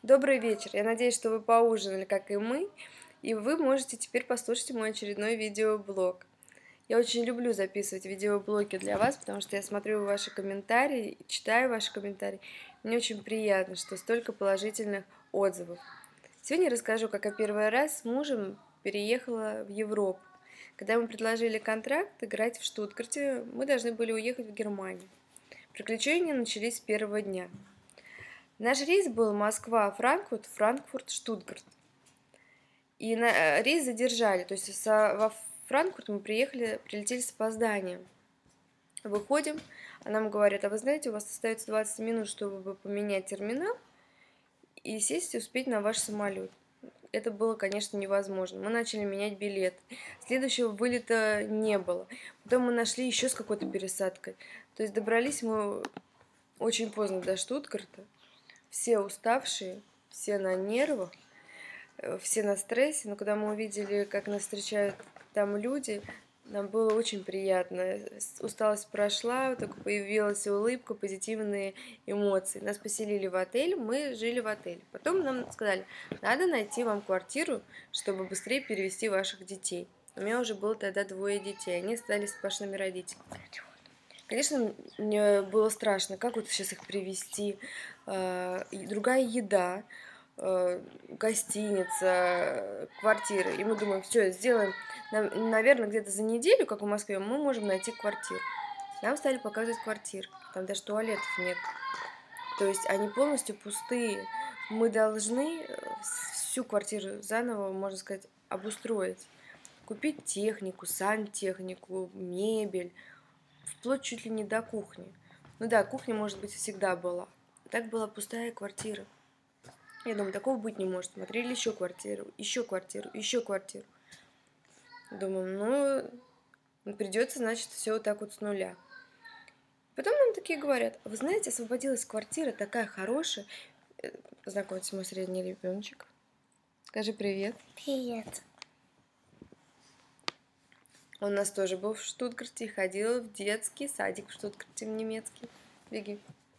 Добрый вечер. Я надеюсь, что вы поужинали, как и мы, и вы можете теперь послушать мой очередной видеоблог. Я очень люблю записывать видеоблоги для вас, потому что я смотрю ваши комментарии, читаю ваши комментарии. Мне очень приятно, что столько положительных отзывов. Сегодня я расскажу, как я первый раз с мужем переехала в Европу. Когда мы предложили контракт играть в Штутгарте, мы должны были уехать в Германию. Приключения начались с первого дня. Наш рейс был Москва-Франкфурт, Франкфурт-Штутгарт. И рейс задержали, то есть во Франкфурт мы прилетели с опозданием. Выходим, а нам говорят, а вы знаете, у вас остается 20 минут, чтобы поменять терминал и сесть и успеть на ваш самолет. Это было, конечно, невозможно. Мы начали менять билет. Следующего вылета не было. Потом мы нашли еще с какой-то пересадкой. То есть добрались мы очень поздно до Штутгарта. Все уставшие, все на нервах, все на стрессе, но когда мы увидели, как нас встречают там люди, нам было очень приятно. Усталость прошла, только появилась улыбка, позитивные эмоции. Нас поселили в отель, мы жили в отеле. Потом нам сказали, надо найти вам квартиру, чтобы быстрее перевести ваших детей. У меня уже было тогда 2 детей, они стали с Пашиными родителями. Конечно, мне было страшно, как вот сейчас их привезти. Другая еда, гостиница, квартиры. И мы думаем, все, сделаем, наверное, где-то за неделю, как в Москве, мы можем найти квартиру. Нам стали показывать квартиры, там даже туалетов нет. То есть они полностью пустые. Мы должны всю квартиру заново, можно сказать, обустроить. Купить технику, сантехнику, мебель, вплоть чуть ли не до кухни. Ну да, кухня, может быть, всегда была. Так была пустая квартира. Я думаю, такого быть не может. Смотрели еще квартиру, еще квартиру, еще квартиру. Думаю, ну, придется, значит, все вот так вот с нуля. Потом нам такие говорят, вы знаете, освободилась квартира такая хорошая. Познакомьтесь, мой средний ребеночек. Скажи привет. Привет. Он у нас тоже был в Штутгарте и ходил в детский садик в Штутгарте, в немецкий. Беги.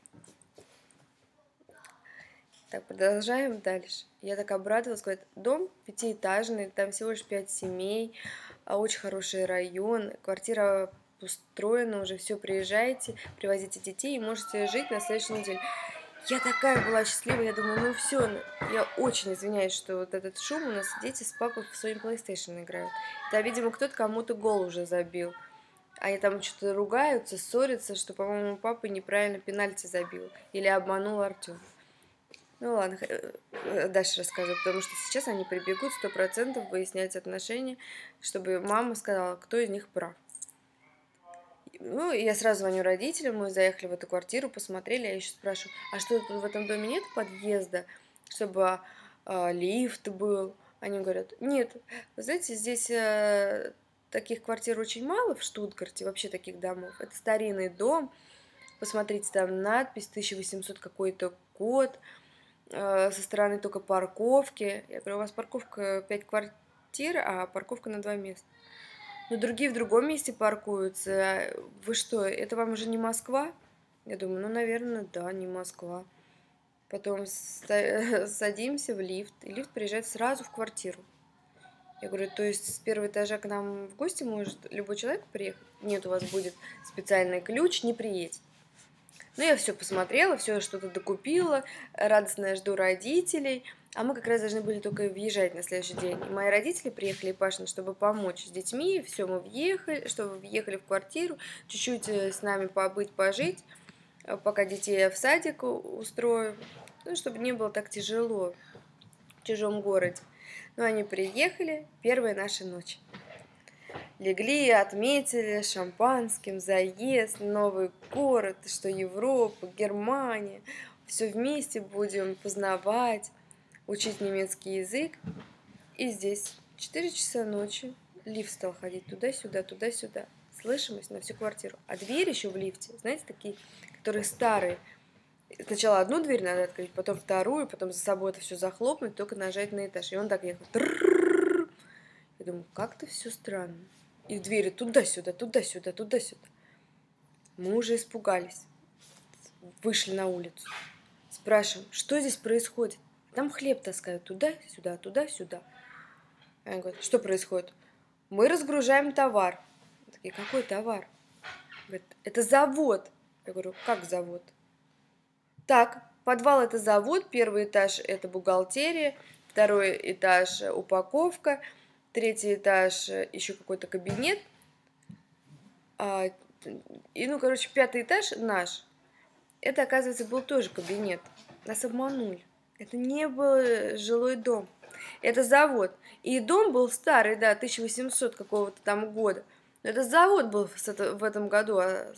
Так, продолжаем дальше. Я так обрадовалась, говорит, дом 5-этажный, там всего лишь 5 семей, очень хороший район, квартира устроена уже, все, приезжайте, привозите детей и можете жить на следующей неделе. Я такая была счастливая, я думаю, ну все, я очень извиняюсь, что вот этот шум, у нас дети с папой в своим PlayStation играют. Да, видимо, кто-то кому-то гол уже забил. Они там что-то ругаются, ссорятся, что, по-моему, папа неправильно пенальти забил или обманул Артём. Ну ладно, дальше расскажу, потому что сейчас они прибегут 100% выяснять отношения, чтобы мама сказала, кто из них прав. Ну, я сразу звоню родителям, мы заехали в эту квартиру, посмотрели, я еще спрашиваю, а что в этом доме нет подъезда, чтобы лифт был? Они говорят, нет, вы знаете, здесь таких квартир очень мало в Штутгарте, вообще таких домов. Это старинный дом, посмотрите, там надпись 1800 какой-то год, со стороны только парковки. Я говорю, у вас парковка 5 квартир, а парковка на 2 места. Но другие в другом месте паркуются. Вы что, это вам уже не Москва? Я думаю, ну, наверное, да, не Москва. Потом садимся в лифт, и лифт приезжает сразу в квартиру. Я говорю, то есть с первого этажа к нам в гости может любой человек приехать? Нет, у вас будет специальный ключ, не приедет. Ну, я все посмотрела, все что-то докупила, радостно жду родителей. А мы как раз должны были только въезжать на следующий день. И мои родители приехали, и Пашин, чтобы помочь с детьми. Все, мы въехали, чтобы въехали в квартиру, чуть-чуть с нами побыть, пожить, пока детей в садик устрою. Ну, чтобы не было так тяжело в чужом городе. Ну, они приехали, первая наша ночь. Легли, отметили шампанским заезд, новый город, что Европа, Германия. Все вместе будем познавать, учить немецкий язык. И здесь 4 часа ночи лифт стал ходить туда-сюда, туда-сюда. Слышимость на всю квартиру. А дверь еще в лифте, знаете, такие, которые старые. Сначала одну дверь надо открыть, потом вторую, потом за собой это все захлопнуть, только нажать на этаж. И он так ехал. Я думаю, как-то все странно. И двери туда-сюда, туда-сюда, туда-сюда. Мы уже испугались. Вышли на улицу. Спрашиваем, что здесь происходит? Там хлеб таскают туда-сюда, туда-сюда. Они говорят, что происходит? Мы разгружаем товар. Такие, какой товар? Говорит, это завод. Я говорю, как завод? Так, подвал это завод, первый этаж это бухгалтерия, второй этаж упаковка, третий этаж еще какой-то кабинет, и, ну, короче, пятый этаж наш. Это, оказывается, был тоже кабинет. Нас обманули. Это не был жилой дом. Это завод. И дом был старый, да, 1800 какого-то там года. Но это завод был в этом году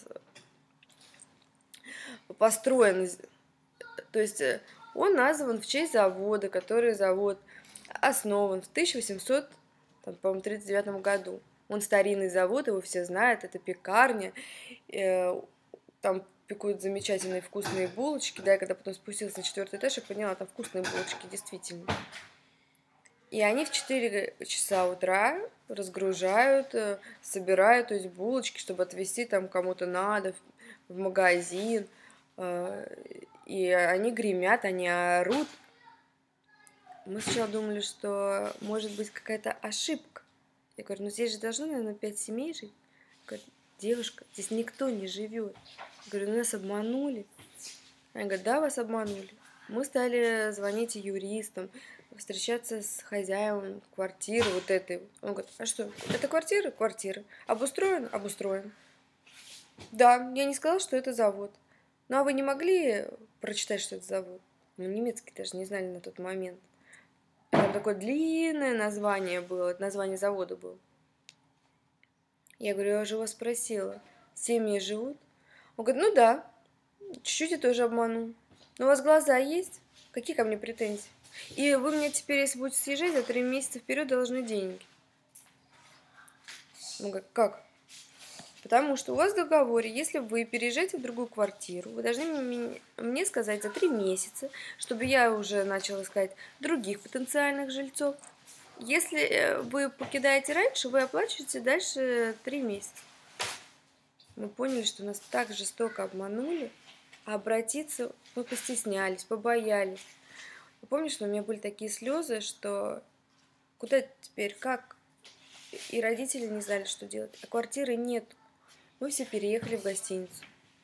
построен. То есть он назван в честь завода, который завод основан в 1800, там, по-моему, 39 году. Он старинный завод, его все знают, это пекарня. Там пекут замечательные вкусные булочки. Да, я когда потом спустилась на 4-й этаж, я поняла, там вкусные булочки, действительно. И они в 4 часа утра разгружают, собирают, то есть булочки, чтобы отвезти там кому-то надо, в магазин. И они гремят, они орут. Мы сначала думали, что может быть какая-то ошибка. Я говорю, ну здесь же должно, наверное, 5 семей жить. Говорит, девушка, здесь никто не живет. Я говорю, ну нас обманули. Они говорят, да, вас обманули. Мы стали звонить юристам, встречаться с хозяином квартиры вот этой. Он говорит, а что, это квартира? Квартира. Обустроен? Обустроен. Да, я не сказала, что это завод. Ну, а вы не могли прочитать, что это завод? Мы немецкий даже не знали на тот момент. Там такое длинное название было, это название завода было. Я говорю, я уже вас спросила, семьи живут? Он говорит, ну да, чуть-чуть я тоже обманул. Но у вас глаза есть? Какие ко мне претензии? И вы мне теперь, если будете съезжать, за 3 месяца вперед должны деньги. Он говорит, как? Потому что у вас в договоре, если вы переезжаете в другую квартиру, вы должны мне сказать за 3 месяца, чтобы я уже начала искать других потенциальных жильцов. Если вы покидаете раньше, вы оплачиваете дальше 3 месяца. Мы поняли, что нас так жестоко обманули, а обратиться мы постеснялись, побоялись. Я помню, что у меня были такие слезы, что куда теперь, как? И родители не знали, что делать, а квартиры нет. Мы все переехали в гостиницу.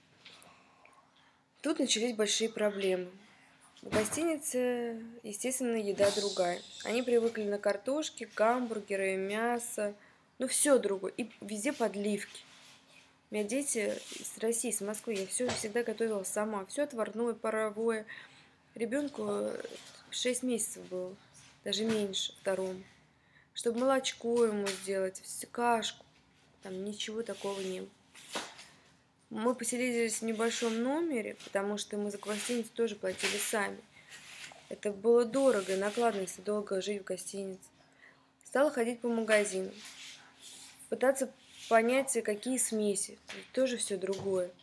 Тут начались большие проблемы. В гостинице, естественно, еда другая. Они привыкли на картошки, гамбургеры, мясо, ну все другое. И везде подливки. У меня дети из России, с Москвы, я все всегда готовила сама. Все отварное, паровое. Ребенку 6 месяцев было, даже меньше, второму. Чтобы молочко ему сделать, кашку. Там ничего такого не было. Мы поселились в небольшом номере, потому что мы за гостиницу тоже платили сами. Это было дорого и накладно, если долго жить в гостинице. Стала ходить по магазинам, пытаться понять, какие смеси. Тоже все другое.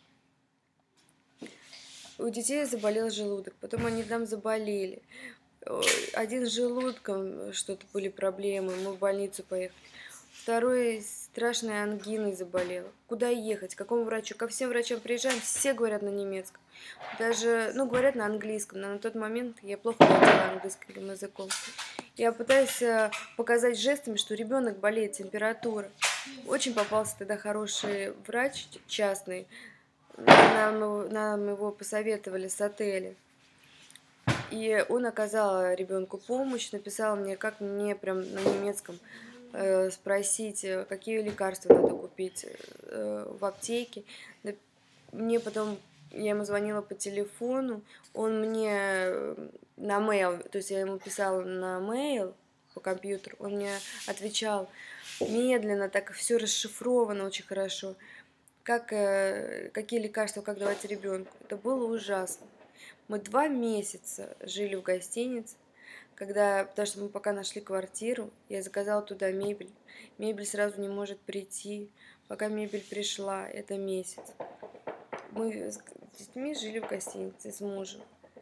У детей заболел желудок, потом они там заболели. Один с желудком что-то были проблемы, мы в больницу поехали. Второй страшной ангиной заболел. Куда ехать? К какому врачу? Ко всем врачам приезжаем, все говорят на немецком. Даже, ну, говорят на английском, но на тот момент я плохо владела английским языком. Я пытаюсь показать жестами, что ребенок болеет, температура. Очень попался тогда хороший врач частный. Нам его посоветовали с отеля. И он оказал ребенку помощь, написал мне, как мне прям на немецком спросить, какие лекарства надо купить в аптеке. Мне потом, я ему звонила по телефону, он мне на mail, то есть я ему писала на mail по компьютеру, он мне отвечал медленно, так все расшифровано очень хорошо, какие лекарства, как давать ребенку. Это было ужасно. Мы 2 месяца жили в гостинице, потому что мы пока нашли квартиру, я заказала туда мебель. Мебель сразу не может прийти. Пока мебель пришла, это месяц. Мы с детьми жили в гостинице с мужем.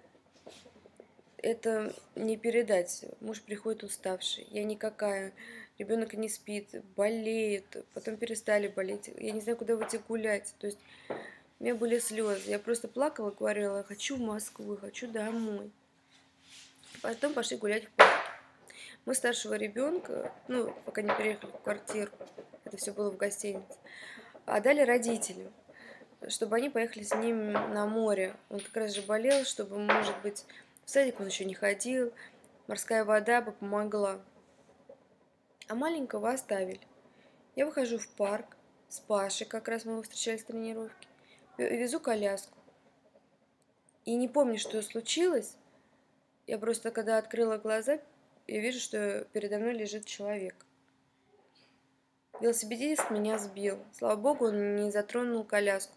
Это не передать. Муж приходит уставший. Я никакая. Ребенок не спит, болеет. Потом перестали болеть. Я не знаю, куда выйти гулять. То есть у меня были слезы. Я просто плакала, говорила, хочу в Москву, хочу домой. потом пошли гулять в парк. Мы старшего ребенка, ну, пока не переехали в квартиру, это все было в гостинице, отдали родителям, чтобы они поехали с ним на море. Он как раз же болел, чтобы, может быть, в садик он еще не ходил, морская вода бы помогла. А маленького оставили. Я выхожу в парк с Пашей, как раз мы его встречали с тренировки, везу коляску. И не помню, что случилось. Я просто, когда открыла глаза, я вижу, что передо мной лежит человек. Велосипедист меня сбил. Слава богу, он не затронул коляску.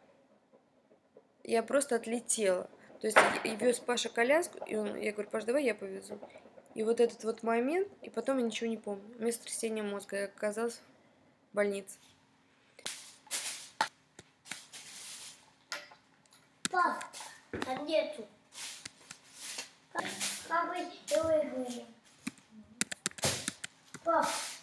Я просто отлетела. То есть и вез Паша коляску, и я говорю: Паш, давай я повезу. И вот этот вот момент, и потом я ничего не помню. У меня сотрясение мозга, я оказалась в больнице. Пап, а нету. Папа, я выиграю. Пап,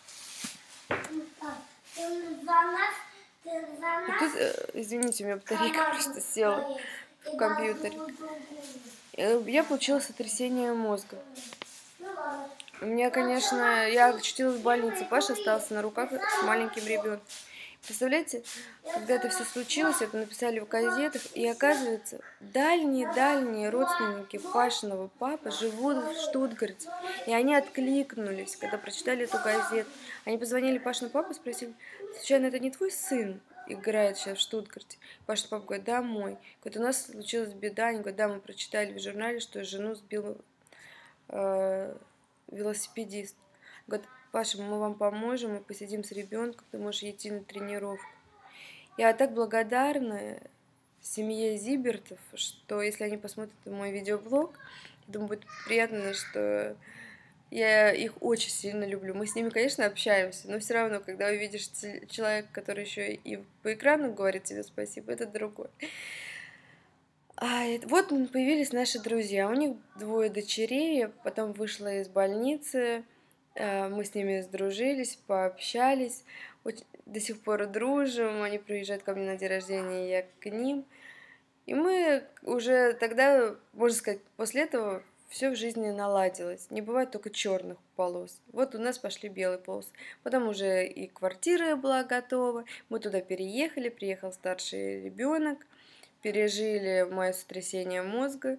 ты за нас. Тут, извините, у меня батарейка просто села в компьютере. Я получила сотрясение мозга. У меня, конечно, я очутилась в больнице. Паша остался на руках с маленьким ребенком. Представляете, когда это все случилось, это написали в газетах, и оказывается, дальние-дальние родственники Пашиного папы живут в Штутгарте. И они откликнулись, когда прочитали эту газету. Они позвонили Пашину папу, спросили: случайно это не твой сын играет сейчас в Штутгарте? Пашин папа говорит: да, мой. Говорит: у нас случилась беда. Они говорят: да, мы прочитали в журнале, что жену сбил велосипедист. Говорит: Паша, мы вам поможем, мы посидим с ребенком, ты можешь идти на тренировку. Я так благодарна семье Зибертов, что если они посмотрят мой видеоблог, я думаю, будет приятно, что я их очень сильно люблю. Мы с ними, конечно, общаемся, но все равно, когда увидишь человека, который еще и по экрану говорит тебе спасибо, это другое. Вот появились наши друзья. У них 2 дочерей. Я потом вышла из больницы. Мы с ними сдружились, пообщались. До сих пор дружим. Они приезжают ко мне на день рождения, я к ним. И мы уже тогда, можно сказать, после этого все в жизни наладилось. Не бывает только черных полос. Вот у нас пошли белые полосы. Потом уже и квартира была готова. Мы туда переехали. Приехал старший ребенок. Пережили мое сотрясение мозга.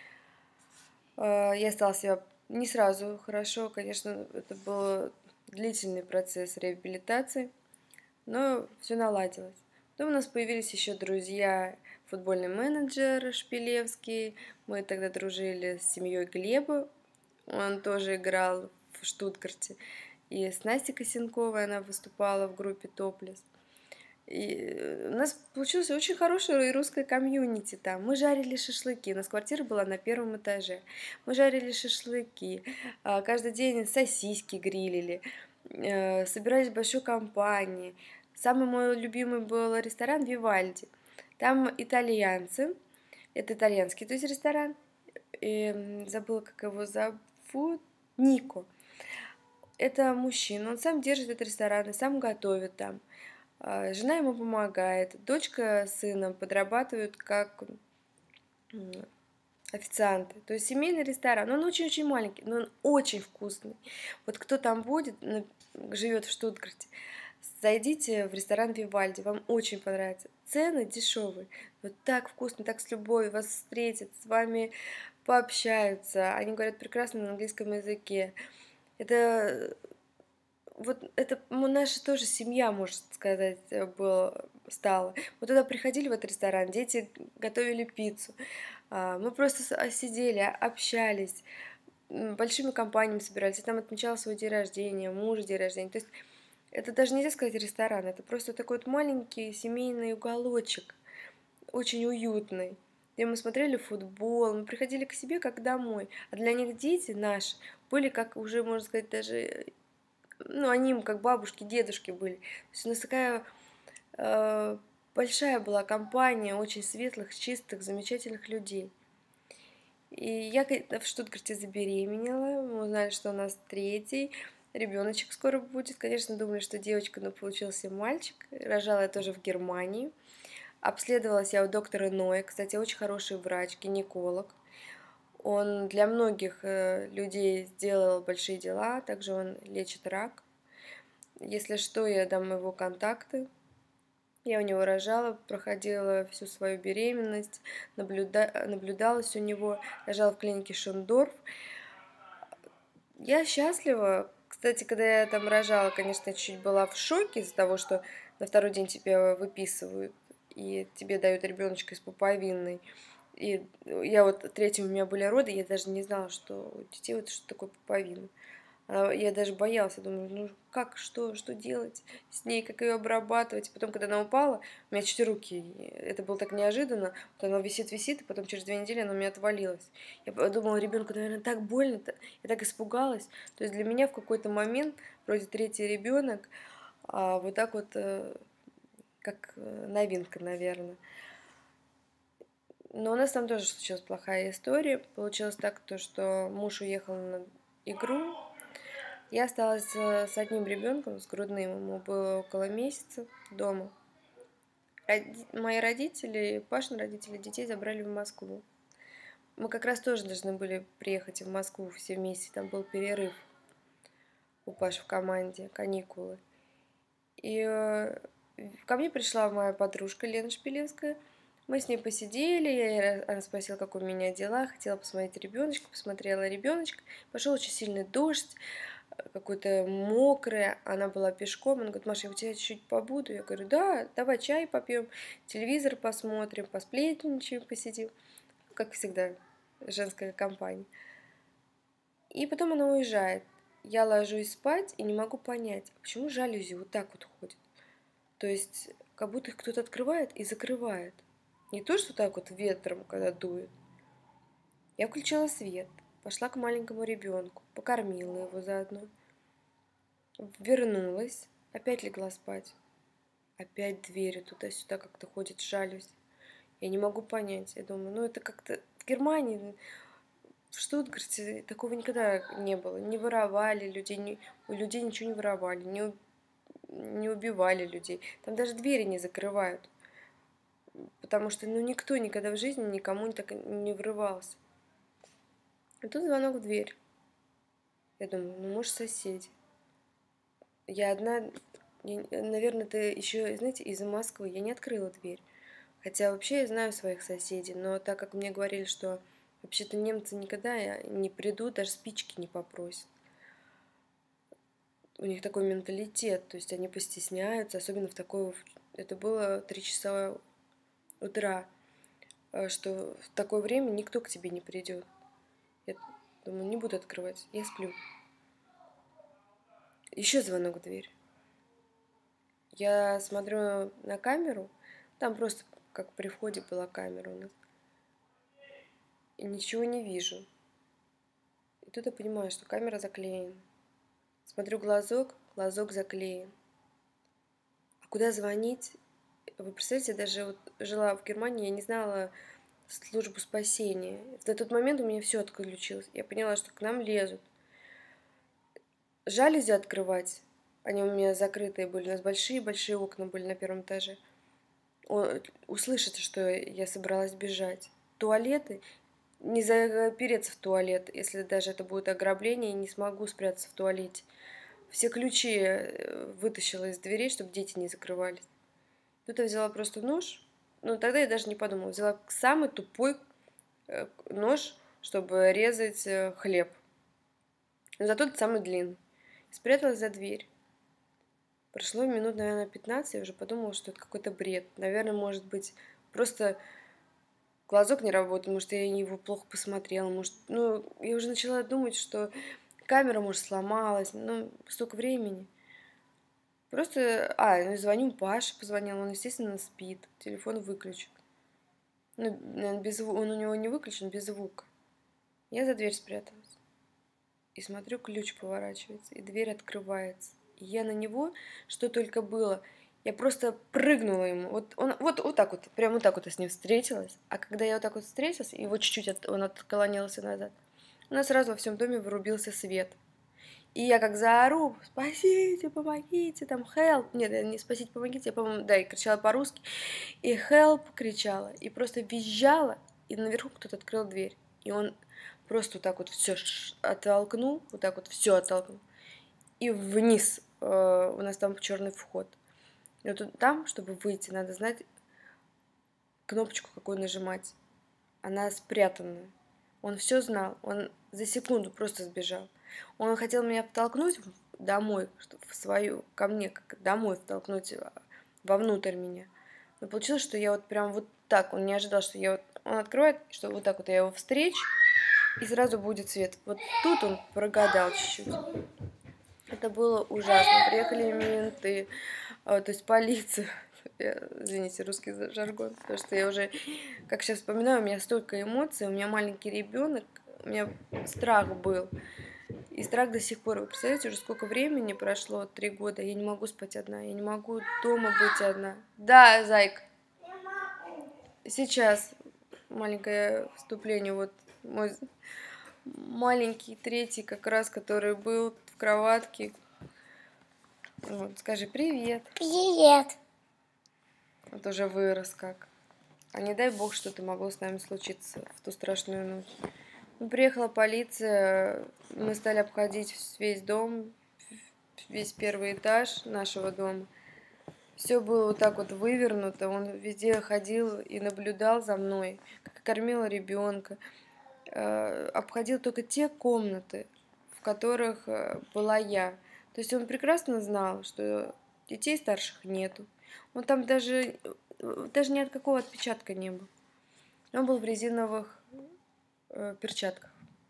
Я стала себя не сразу хорошо, конечно, это был длительный процесс реабилитации, но все наладилось. Потом у нас появились еще друзья, футбольный менеджер Шпилевский. Мы тогда дружили с семьей Глеба. Он тоже играл в Штутгарте. И с Настей Косенковой она выступала в группе «Топлес». И у нас получилось очень хорошее русское комьюнити там. Мы жарили шашлыки. У нас квартира была на 1 этаже. Мы жарили шашлыки. Каждый день сосиски грилили. Собирались в большой компании. Самый мой любимый был ресторан «Вивальди». Там итальянцы. Это итальянский, то есть ресторан. Забыла, как его зовут. Нико. Это мужчина. Он сам держит этот ресторан и сам готовит там. Жена ему помогает, дочка с сыном подрабатывают как официанты. То есть семейный ресторан. Он очень-очень маленький, но он очень вкусный. Вот кто там будет, живет в Штутгарте, зайдите в ресторан Вивальди, вам очень понравится. Цены дешевые, вот так вкусно, так с любовью вас встретят, с вами пообщаются. Они говорят прекрасно на английском языке. Это наша тоже семья, можно сказать, стала. Мы туда приходили, в этот ресторан, дети готовили пиццу. Мы просто сидели, общались, большими компаниями собирались. Я там отмечала свой день рождения, мужа день рождения. То есть это даже нельзя сказать ресторан, это просто такой вот маленький семейный уголочек, очень уютный, где мы смотрели футбол, мы приходили к себе как домой. А для них дети наши были, как уже, можно сказать, даже... они им как бабушки, дедушки были. То есть у нас такая большая была компания очень светлых, чистых, замечательных людей. И я в Штутгарте забеременела, мы узнали, что у нас 3-й ребеночек скоро будет. Конечно, думали, что девочка, но получился мальчик. Рожала я тоже в Германии. Обследовалась я у доктора Ноя, кстати, очень хороший врач, гинеколог. Он для многих людей сделал большие дела, также он лечит рак. Если что, я дам его контакты. Я у него рожала, проходила всю свою беременность, наблюдалась у него, рожала в клинике Шондорф. Я счастлива. Кстати, когда я там рожала, конечно, я чуть была в шоке из-за того, что на второй день тебя выписывают, и тебе дают ребеночка из пуповинной. И я вот третьим у меня были роды, я даже не знала, что у детей вот что такое пуповина. Я даже боялась, я думаю, ну как, что делать с ней, как ее обрабатывать. Потом, когда она упала, у меня чуть руки, это было так неожиданно, вот она висит, и потом через 2 недели она у меня отвалилась. Я подумала, ребенку, наверное, так больно-то, я так испугалась. То есть для меня в какой-то момент, вроде третий ребенок, вот так вот, как новинка, наверное. Но у нас там тоже случилась плохая история. Получилось так, то, что муж уехал на игру. Я осталась с одним ребенком, с грудным, ему было около месяца дома. Мои родители, Пашины родители, детей забрали в Москву. Мы как раз тоже должны были приехать в Москву все вместе, там был перерыв у Паши в команде, каникулы. И ко мне пришла моя подружка Лена Шпилевская. Мы с ней посидели, она спросила, как у меня дела, хотела посмотреть ребеночка, посмотрела ребеночка. Пошел очень сильный дождь, какой-то мокрый, она была пешком, она говорит, Маша, я у тебя чуть-чуть побуду. Я говорю, да, давай чай попьем, телевизор посмотрим, посплетничаем, посидим. Как всегда, женская компания. И потом она уезжает. Я ложусь спать и не могу понять, почему жалюзи вот так вот ходят. То есть, как будто их кто-то открывает и закрывает. Не то, что так вот ветром, когда дует. Я включила свет, пошла к маленькому ребенку, покормила его заодно. Вернулась, опять легла спать. Опять двери туда-сюда как-то ходит, жалюсь. Я не могу понять. Я думаю, ну это как-то в Германии, в Штутгарте такого никогда не было. Не воровали людей, у людей ничего не воровали, не убивали людей. Там даже двери не закрывают. Потому что ну, никто никогда в жизни никому так не врывался. И тут звонок в дверь. Я думаю, ну может соседи. Я одна, наверное, это еще, знаете, из-за Москвы я не открыла дверь. Хотя вообще я знаю своих соседей, но так как мне говорили, что вообще-то немцы никогда не придут, даже спички не попросят. У них такой менталитет, то есть они постесняются, особенно в такое... Это было 3 часа утра, что в такое время никто к тебе не придет. Я думаю, не буду открывать, я сплю. Еще звонок в дверь. Я смотрю на камеру, там просто как при входе была камера у нас. И ничего не вижу. И тут я понимаю, что камера заклеена. Смотрю глазок, глазок заклеен. А куда звонить? Вы представляете, даже вот жила в Германии, я не знала службу спасения. В тот момент у меня все отключилось. Я поняла, что к нам лезут. Жалюзи открывать. Они у меня закрытые были. У нас большие-большие окна были на первом этаже. Услышится, что я собралась бежать. Туалеты. Не запереться в туалет, если даже это будет ограбление, и не смогу спрятаться в туалете. Все ключи вытащила из дверей, чтобы дети не закрывались. Тут я взяла просто нож. Ну, тогда я даже не подумала. Взяла самый тупой нож, чтобы резать хлеб. Но зато тот самый длинный. Спряталась за дверь. Прошло минут, наверное, 15, я уже подумала, что это какой-то бред. Наверное, может быть, просто глазок не работает, может, я его плохо посмотрела, может, ну, я уже начала думать, что камера, может, сломалась, ну, столько времени. Просто, ну, звоню Паше, позвонила, он, естественно, спит, телефон выключен. Ну, наверное, он у него не выключен, без звука. Я за дверь спряталась. И смотрю, ключ поворачивается, и дверь открывается. И я на него, что только было, я просто прыгнула ему. Вот он вот так вот, прямо вот так вот я с ним встретилась. А когда я вот так вот встретилась, и вот чуть-чуть он отклонился назад, у нас сразу во всем доме вырубился свет. И я как заору, спасите, помогите, там, help. Нет, не спасите, помогите, я, по-моему, да, и кричала по-русски. И help кричала, и просто визжала, и наверху кто-то открыл дверь. И он просто вот так вот все оттолкнул, вот так вот все оттолкнул, и вниз. У нас там черный вход. И вот там, чтобы выйти, надо знать кнопочку, какую нажимать. Она спрятанная. Он все знал. Он за секунду просто сбежал. Он хотел меня втолкнуть домой, в свою, ко мне, как домой втолкнуть вовнутрь меня. Но получилось, что я вот прям вот так, он не ожидал, что я вот, он откроет, что вот так вот я его встречу, и сразу будет свет. Вот тут он прогадал чуть-чуть. Это было ужасно. Приехали менты, то есть полиция. Извините, русский жаргон, потому что я уже, как сейчас вспоминаю, у меня столько эмоций, у меня маленький ребенок, у меня страх был. И страх до сих пор. Вы представляете, уже сколько времени прошло, 3 года, я не могу спать одна, я не могу дома быть одна. Да, зайка. Сейчас маленькое вступление, вот мой маленький третий как раз, который был в кроватке. Вот, скажи привет. Привет. Вот уже вырос как. А не дай бог, что-то могло с нами случиться в ту страшную ночь. Ну, приехала полиция, мы стали обходить весь дом, весь первый этаж нашего дома. Все было вот так вот вывернуто, он везде ходил и наблюдал за мной, как кормила ребенка. Обходил только те комнаты, в которых была я. То есть он прекрасно знал, что детей старших нету. Он там даже ни от какого отпечатка не был. Он был в резиновых перчатках.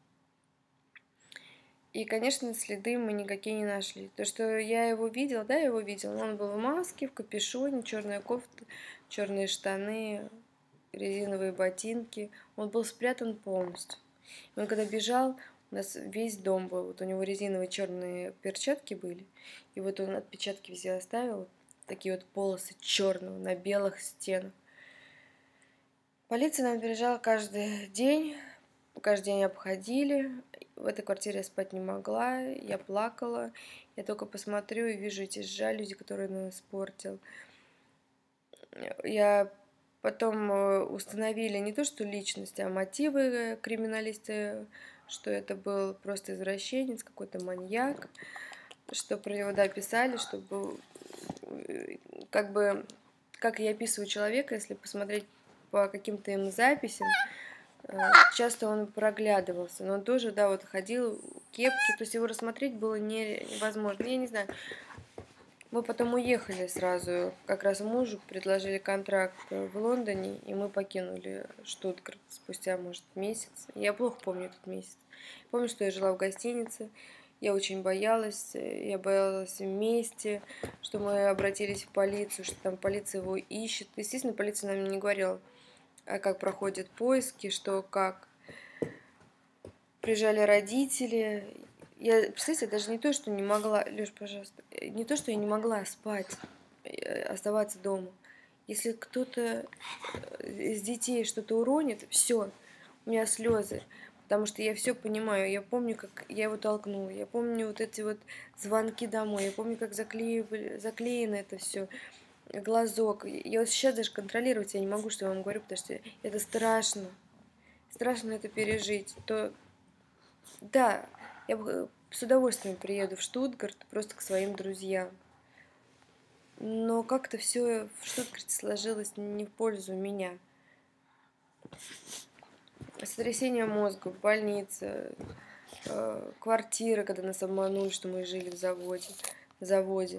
И, конечно, следы мы никакие не нашли. То, что я его видела, да, я его видела. Он был в маске, в капюшоне, черная кофта, черные штаны, резиновые ботинки. Он был спрятан полностью. И он когда бежал, у нас весь дом был. Вот у него резиновые черные перчатки были. И вот он отпечатки везде оставил. Такие вот полосы черного на белых стенах. Полиция нам приезжала каждый день обходили. В этой квартире я спать не могла, я плакала. Я только посмотрю и вижу эти жалюзи, которые он испортил. Я потом установили не то, что личность, а мотивы криминалисты, что это был просто извращенец, какой-то маньяк, что про него, да, писали, чтобы как я описываю человека, если посмотреть по каким-то им записям, часто он проглядывался, но он тоже, да, вот ходил в кепке, то есть его рассмотреть было невозможно. Я не знаю, мы потом уехали сразу, как раз мужу предложили контракт в Лондоне, и мы покинули Штутгарт спустя, может, месяц. Я плохо помню этот месяц. Помню, что я жила в гостинице, я очень боялась вместе, что мы обратились в полицию, что там полиция его ищет. Естественно, полиция нам не говорила, как проходят поиски, что как. Приезжали родители. Я, представляете, даже не то, что не могла, Лёш, пожалуйста, не то, что я не могла спать, оставаться дома. Если кто-то из детей что-то уронит, все, у меня слезы, потому что я все понимаю. Я помню, как я его толкнула, я помню вот эти вот звонки домой, я помню, как заклеено это все, глазок. Я вот сейчас даже контролировать я не могу, что я вам говорю, потому что это страшно. Страшно это пережить. То да, я бы с удовольствием приеду в Штутгарт просто к своим друзьям. Но как-то все в Штутгарте сложилось не в пользу меня. Сотрясение мозга, больница, квартира, когда нас обманули, что мы жили в заводе.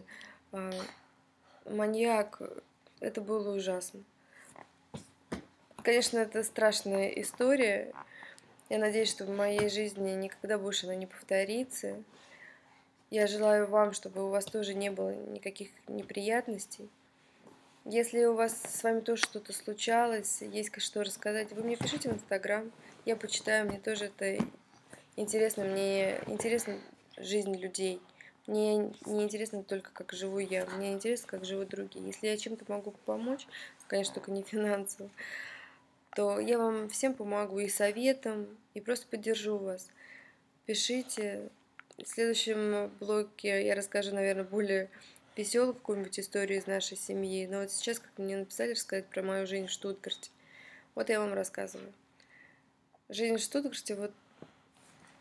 Маньяк. Это было ужасно. Конечно, это страшная история. Я надеюсь, что в моей жизни никогда больше она не повторится. Я желаю вам, чтобы у вас тоже не было никаких неприятностей. Если у вас с вами тоже что-то случалось, есть что рассказать, вы мне пишите в Инстаграм. Я почитаю, мне тоже это интересно. Мне интересна жизнь людей. Мне не интересно только, как живу я. Мне интересно, как живут другие. Если я чем-то могу помочь, конечно, только не финансово, то я вам всем помогу и советом, и просто поддержу вас. Пишите. В следующем блоге я расскажу, наверное, более веселую какую-нибудь историю из нашей семьи. Но вот сейчас, как мне написали, рассказать про мою жизнь в Штутгарте. Вот я вам рассказываю. Жизнь в Штутгарте, вот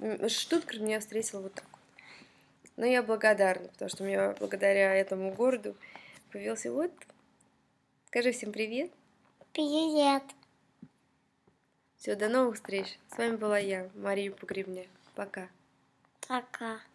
Штутгарт меня встретил вот так вот. Но я благодарна, потому что у меня благодаря этому городу появился вот. Скажи всем привет. Привет. Все, до новых встреч. С вами была я, Мария Погребняк. Пока. Пока.